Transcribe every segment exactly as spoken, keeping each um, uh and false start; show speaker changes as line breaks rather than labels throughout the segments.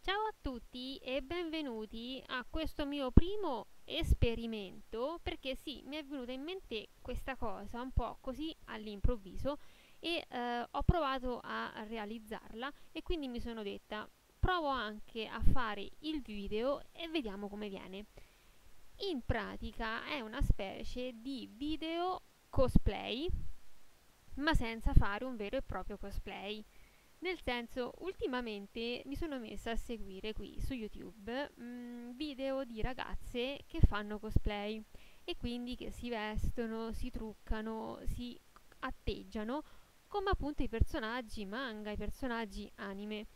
Ciao a tutti e benvenuti a questo mio primo esperimento, perché sì, mi è venuta in mente questa cosa un po' così all'improvviso e eh, ho provato a realizzarla e quindi mi sono detta provo anche a fare il video e vediamo come viene. In pratica è una specie di video cosplay, ma senza fare un vero e proprio cosplay. Nel senso, ultimamente mi sono messa a seguire qui su YouTube mh, video di ragazze che fanno cosplay e quindi che si vestono, si truccano, si atteggiano come appunto i personaggi manga, i personaggi anime.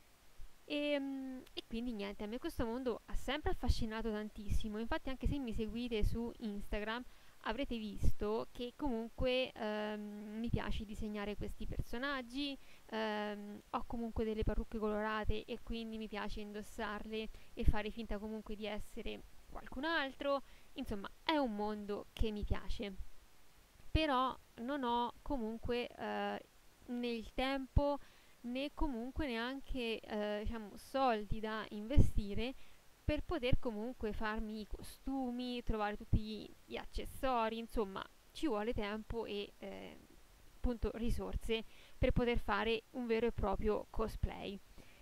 E, mh, e quindi niente, a me questo mondo ha sempre affascinato tantissimo. Infatti, anche se mi seguite su Instagram, avrete visto che comunque ehm, mi piace disegnare questi personaggi, ehm, ho comunque delle parrucche colorate e quindi mi piace indossarle e fare finta comunque di essere qualcun altro. Insomma, è un mondo che mi piace. Però non ho comunque eh, né il tempo né comunque neanche eh, diciamo, soldi da investire per poter comunque farmi i costumi, trovare tutti gli, gli accessori, insomma ci vuole tempo e eh, appunto risorse per poter fare un vero e proprio cosplay.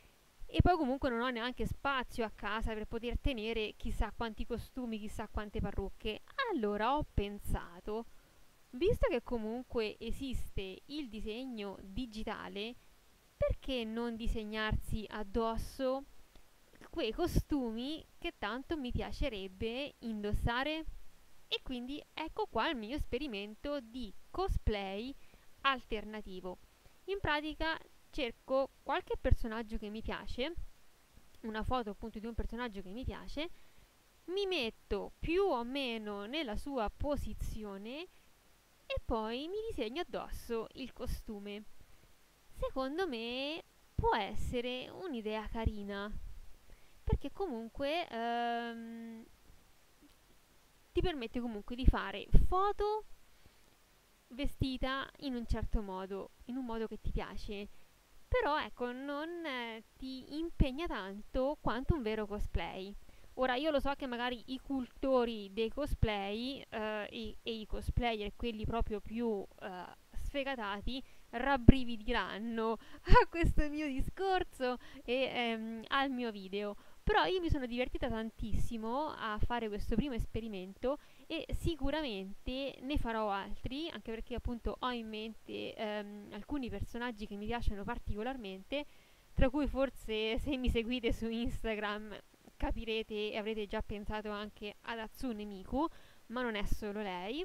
E poi comunque non ho neanche spazio a casa per poter tenere chissà quanti costumi, chissà quante parrucche. Allora ho pensato, visto che comunque esiste il disegno digitale, perché non disegnarsi addosso quei costumi che tanto mi piacerebbe indossare? E quindi ecco qua il mio esperimento di cosplay alternativo. In pratica cerco qualche personaggio che mi piace, una foto appunto di un personaggio che mi piace, mi metto più o meno nella sua posizione e poi mi disegno addosso il costume. Secondo me può essere un'idea carina, perché comunque ehm, ti permette comunque di fare foto vestita in un certo modo, in un modo che ti piace, però ecco non eh, ti impegna tanto quanto un vero cosplay. Ora io lo so che magari i cultori dei cosplay eh, e, e i cosplayer, quelli proprio più eh, sfegatati, rabbrividiranno a questo mio discorso e ehm, al mio video. Però io mi sono divertita tantissimo a fare questo primo esperimento e sicuramente ne farò altri, anche perché appunto ho in mente ehm, alcuni personaggi che mi piacciono particolarmente, tra cui forse se mi seguite su Instagram capirete e avrete già pensato anche ad Hatsune Miku, ma non è solo lei.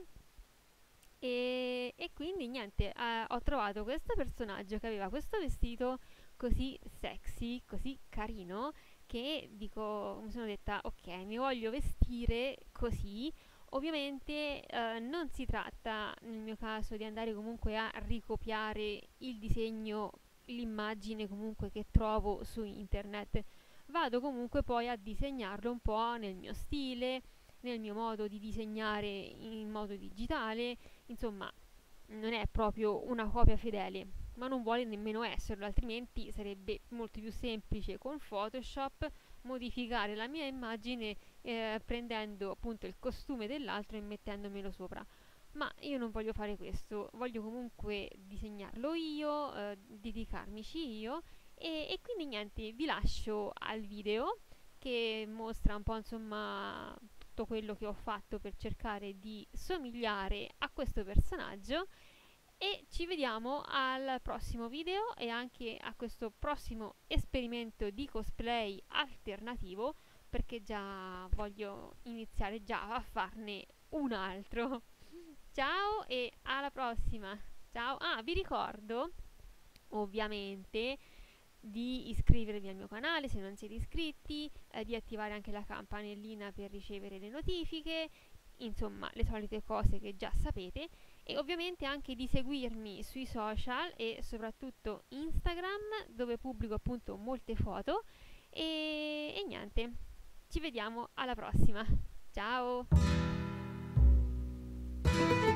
E, e quindi niente, eh, ho trovato questo personaggio che aveva questo vestito così sexy, così carino, che dico, mi sono detta ok, mi voglio vestire così. Ovviamente eh, non si tratta nel mio caso di andare comunque a ricopiare il disegno, l'immagine comunque che trovo su internet. Vado comunque poi a disegnarlo un po' nel mio stile, nel mio modo di disegnare in modo digitale. Insomma, non è proprio una copia fedele, ma non vuole nemmeno esserlo, altrimenti sarebbe molto più semplice con Photoshop modificare la mia immagine eh, prendendo appunto il costume dell'altro e mettendomelo sopra. Ma io non voglio fare questo, voglio comunque disegnarlo io, eh, dedicarmici io e, e quindi niente, vi lascio al video che mostra un po' insomma tutto quello che ho fatto per cercare di somigliare a questo personaggio e ci vediamo al prossimo video e anche a questo prossimo esperimento di cosplay alternativo, perché già voglio iniziare già a farne un altro. Ciao e alla prossima. Ciao. Ah, vi ricordo ovviamente di iscrivervi al mio canale se non siete iscritti, eh, di attivare anche la campanellina per ricevere le notifiche, insomma le solite cose che già sapete, e ovviamente anche di seguirmi sui social e soprattutto Instagram, dove pubblico appunto molte foto e, e niente, ci vediamo alla prossima. Ciao.